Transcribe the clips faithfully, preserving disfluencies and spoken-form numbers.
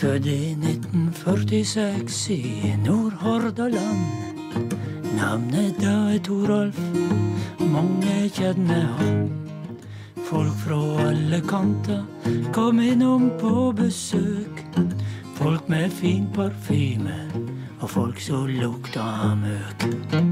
Født i nitten førtiseks i Nordhordaland. Navnet da er Toralf, mange kjenner han. Folk fra alle kanter kom innom på besøk. Folk med fin parfyme og folk som lukta møk.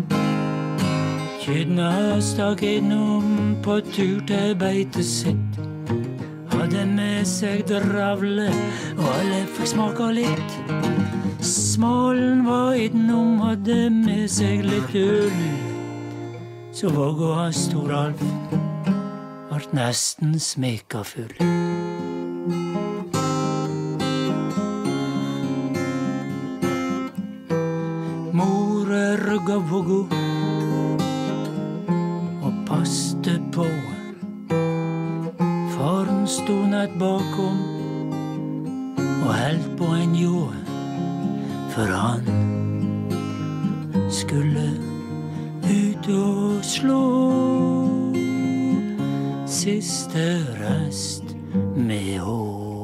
Kyrne stakk innom på tur til beitet sitt. Hadde med seg dravle, og alle fikk smaka litt. Smalen var innom, hadde med seg litt øl. Så vågå hans Toralf vart nesten smeka full. Mor rugga vågå og passte på. Faren stod nett bakom og held på en ljå, for han skulle ut og slå siste rest med hå.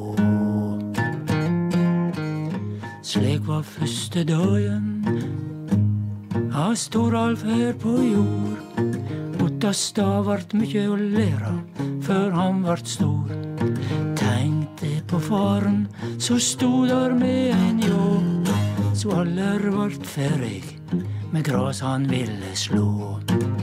Slik var første dagen av Toralf her på jord. Ottastad vart mykje å lære før han vart stor. Tenkte på faren, så stod der med en ljå. Så aller vart ferdig med gras han ville slå.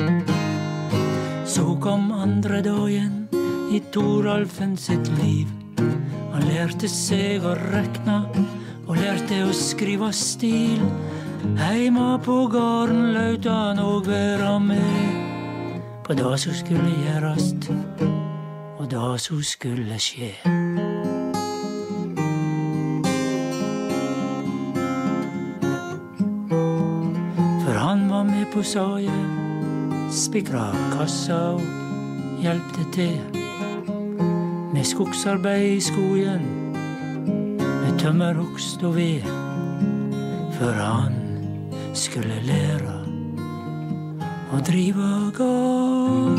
Så kom andre dagen i Toralfen sitt liv. Han lærte seg å rekna og lærte å skriva stil. Heima på garden laut han og vera med på det som skulle gjørast, og det som skulle skje. For han var med på saget, spikra kassa og hjelpte til. Med skogsarbeid i skogen, med tømmerhogst og ved. For han skulle lære å driva gard,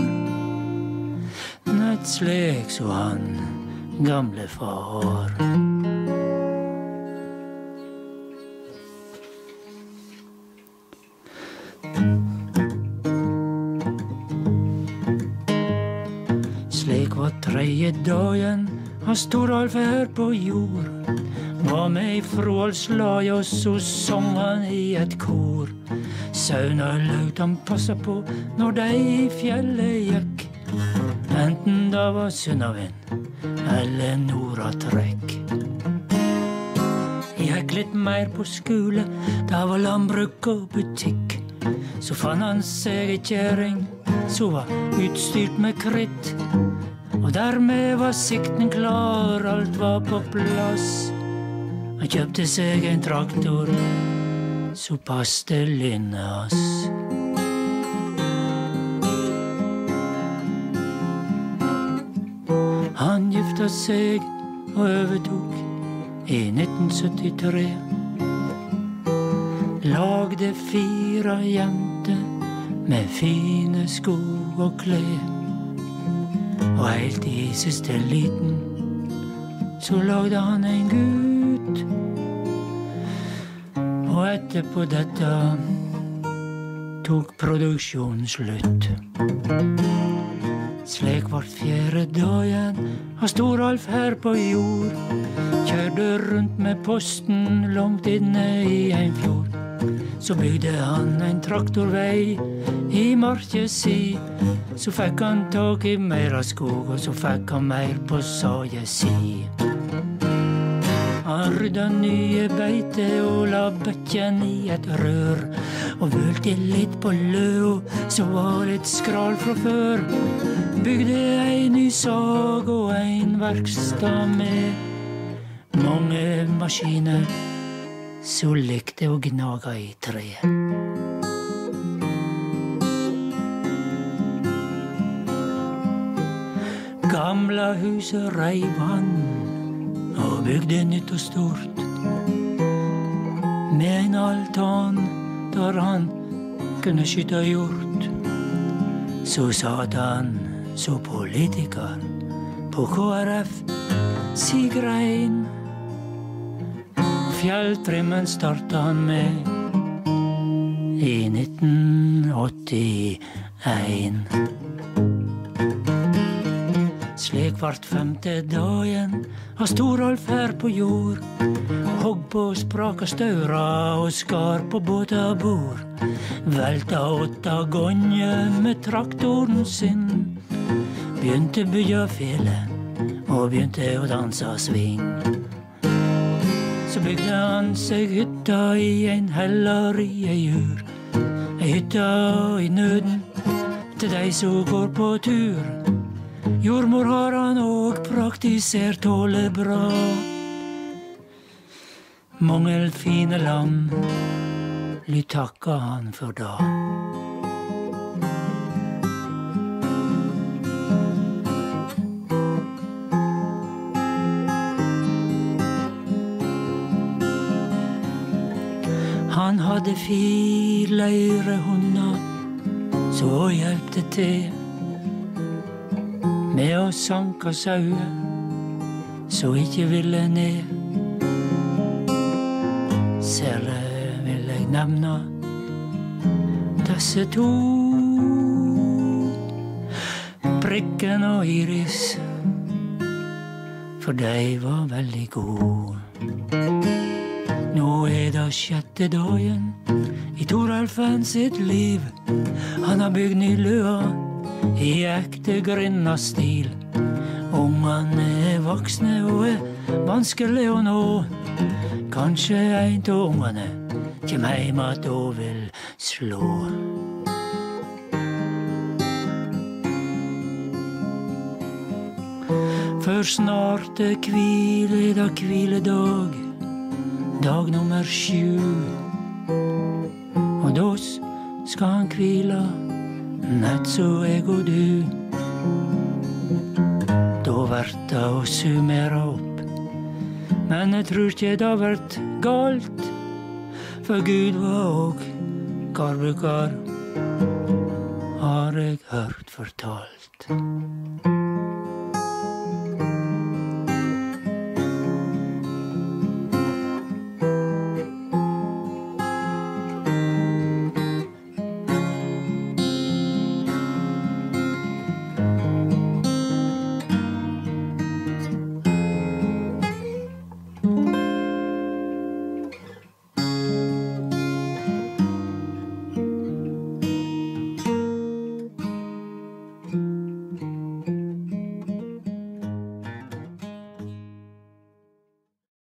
nett slik så han gamle far. Slik var tredje dagen hans Toralf her på jord. Var med i Frålslag, og så sang han i et kor. Sauna laut han passa på når de i fjellet gikk. Enten det var sunnavind eller nordatrekk. Gikk litt mer på skole, det var landbruk og butikk. Så fann han seg ei kjerring som var utstyrt med kritt. Og dermed var sikten klar, alt var på plass. Han kjøpte seg en traktor så passte Linnas. Han gifta seg og overtok i nitten syttitre. Lagde fire jenter med fine sko og klær. Og helt i siste liten så lagde han en gutt. Og etterpå dette tok produksjonen slutt. Slik vart fjerde dagen av Toralf her på jord. Kjørte rundt med posten langt inne i en fjord. Så bygde han en traktorvei i markje si. Så fikk han tak i mer av skog, og så fikk han mer på saje si. Han rydda nye beite og la bekken i et rør. Og vølte litt på løa, så var litt skral fra før. Bygde ei ny sag og ein verkstad med mange maskiner. Så likte å gnaga i tre. Gamla huset reiv han og bygde nytt og stort. Med en altan der han kunne skyte hjort. Så satt han så politiker på K R F si grein Fjelltrimmen starta han med i nitten åttien. Slik vart femte dagen av Storalf her på jord. Hogg på spraka staura og skar på båta bord. Velta åtta gonje med traktoren sin. Begynte bygja fele og begynte å dansa sving. Så bygde han seg hytta i en hellar i ei jur. Ei hytta i nøden til dei som går på tur. Jordmor har han og praktisert tåle bra. Mangel fine lam, ly takka han for da. Han hadde fire leirehunder, så hjelpte til med å sanka sauer, så ikke ville ned. Særlig vil jeg nevne disse to, Prikken og Iris, for de var veldig gode. Nå er det sjette dagen i Toralfen sitt liv. Han har bygd ny løa i ekte grinnastil. Ungene er voksne og er vanskelig å nå. Kanskje en av ungene kjem heim at og vil slå. For snart er hvile, da hviledag. Dag nummer sju. Og da skal han hvila, nett så jeg og du. Da vert det å summere opp, men jeg tror ikke det vert galt, for Gud var og karbukar, har jeg hørt fortalt.